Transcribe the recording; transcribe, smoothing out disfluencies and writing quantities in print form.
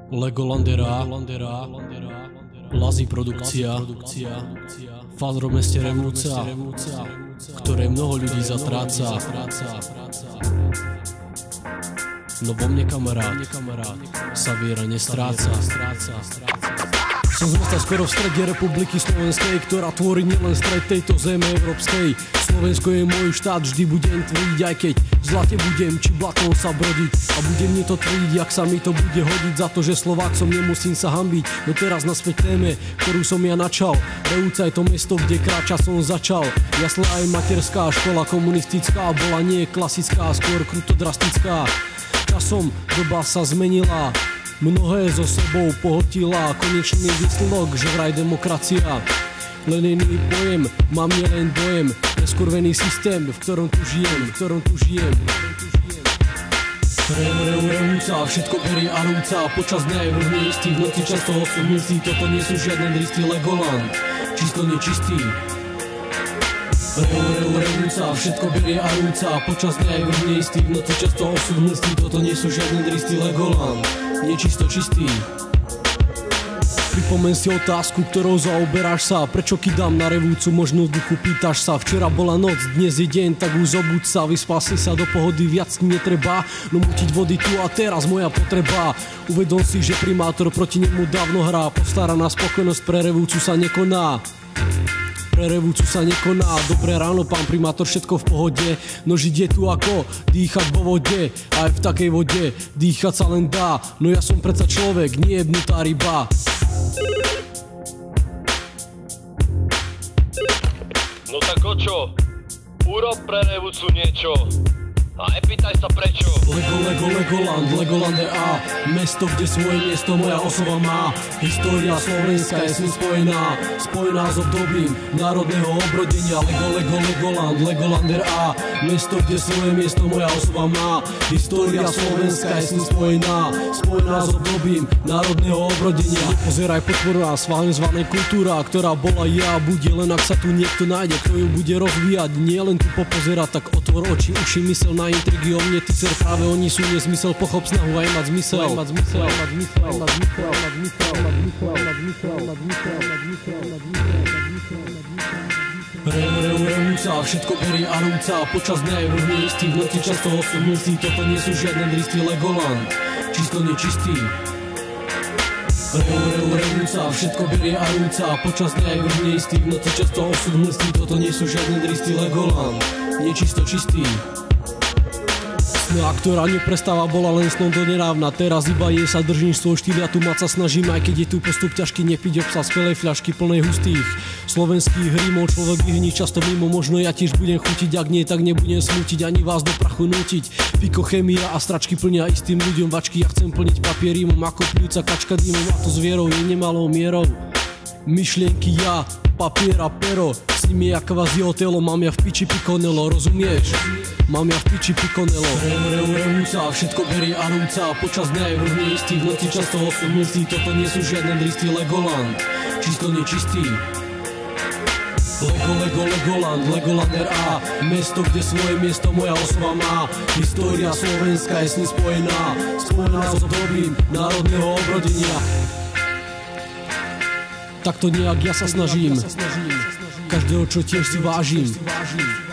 Legolandera, Lazy produkcia, Fazro meste Revúca, ktoré mnoho ľudí zatráca. No vo mne kamarát sa viera nestráca. Som z mesta skoro v strede republiky Slovenskej, ktorá tvorí nielen stred tejto zeme európskej. Slovensko je môj štát, vždy budem tvrdiť, aj keď v zlate budem, či blatom sa brodiť. A budem mi to tvrdiť, jak sa mi to bude hodiť, za to, že Slovák som, nemusím sa hanbiť. No teraz naspäť téme, ktorú som ja načal. Revúca je to mesto, kde kráča som začal. Jasle aj materská škola komunistická bola nie klasická, skôr kruto drastická. Časom doba sa zmenila, mnohé so sebou pohotila, konečný výsledok, že vraj demokracia. Len iný pojem, mám nielen dojem, preskurvený systém, v ktorom tu žijem. Revúca, všetko berie a rúca, počas dňa je vrhne istý, v noci často osudnutý, toto nie sú žiadne dristy Legoland, čisto nečistý. Revúca, všetko berie a rúca, počas dňa je vrhne istý, v noci často osudnutý, toto nie sú žiadne dristy Legoland, nečisto čistý. Pripomeň si otázku, ktorou zaoberáš sa. Prečo kydám na Revúcu, možno v duchu pýtaš sa. Včera bola noc, dnes je deň, tak už zobuď sa. Vyspal si sa do pohody, viac netreba. No mutiť vody tu a teraz moja potreba. Uvedom si, že primátor proti nemu dávno hrá. Postaraná spokojnosť pre Revúcu sa nekoná. Dobré ráno, pán primátor, všetko v pohode. No žiť je tu ako dýchať vo vode. Aj v takej vode dýchať sa len dá. No ja som predsa človek, nie jebnutá ryba. No tak čo? Urob pre Revúcu niečo. A nepýtaj sa prečo. Legolander A, mesto, kde svoje miesto moja osoba má. História Slovenska je s ním spojená s obdobím národného obrodenia. Legolander A, mesto, kde svoje miesto moja osoba má. História Slovenska je s ním spojená s obdobím národného obrodenia. Nepozeraj podporu nás, vážne zvané kultúra, ktorá bola a bude, len ak sa tu niekto nájde, kto ju bude rozvíjať. Nie len tu popozerať, tak otvor oči, uši, mysel na intrigy o mne, ty ser, práve oni sú nezmysel, pochop snahu aj mať zmysel. Revúca, všetko berie a rúca, počas dňa je vrhne istý, v noci často osudnutý, toto nie sú žiadne dristy Legoland, čisto nečistý. Revúca, všetko berie a rúca, počas dňa je vrhne istý, v noci často osudnutý, toto nie sú žiadne dristy Legoland, nečisto čistý. Sná, ktorá neprestáva, bola len snom do nedávna. Teraz iba je sa držím svoj štýl, ja tu mať sa snažím, aj keď je tu postup ťažký, nepiť obsah z pelej fľašky plnej hustých slovenských rímov. Človek vyhní často mimo, možno ja tiež budem chutiť, ak nie, tak nebudem smútiť, ani vás do prachu nútiť. Pikochemia a stračky plnia istým ľuďom vačky, ja chcem plniť papierímom ako pľúca kačka dýmom, a to s vierou je nemalou mierou. Myšlienky ja, papier a pero, s nimi je kvázi otelo, mám ja v piči pikonelo, rozumieš? Mám ja v piči pikonelo. Revúca, všetko berie a rúca, počas dňa je vrhne istý, v noci často osudnutý, toto nie sú žiadne dristy Legoland, čisto nečistý. Legolander A, mesto, kde svoje miesto moja osoba má. História Slovenska je s ním spojená s obdobím národného obrodenia. Takto nejak ja sa snažím, každého, čo tiež si vážim.